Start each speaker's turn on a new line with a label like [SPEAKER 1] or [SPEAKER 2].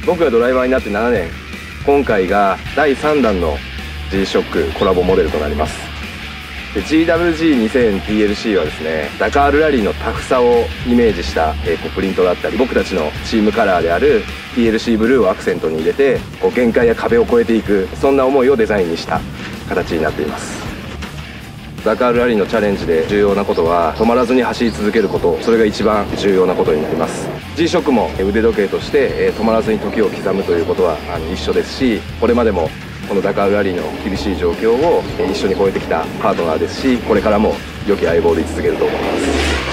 [SPEAKER 1] 僕がドライバーになって7年、今回が第3弾の G-SHOCK コラボモデルとなります。で GWG2000TLC はですね、ダカールラリーのタフさをイメージしたプリントだったり、僕たちのチームカラーである TLC ブルーをアクセントに入れて、限界や壁を越えていく、そんな思いをデザインにした形になっています。ダカールラリーのチャレンジで重要なことは、止まらずに走り続けること、それが一番重要なことになります。 G-SHOCK も腕時計として止まらずに時を刻むということは一緒ですし、これまでもこのダカールラリーの厳しい状況を一緒に越えてきたパートナーですし、これからも良き相棒で居続けると思います。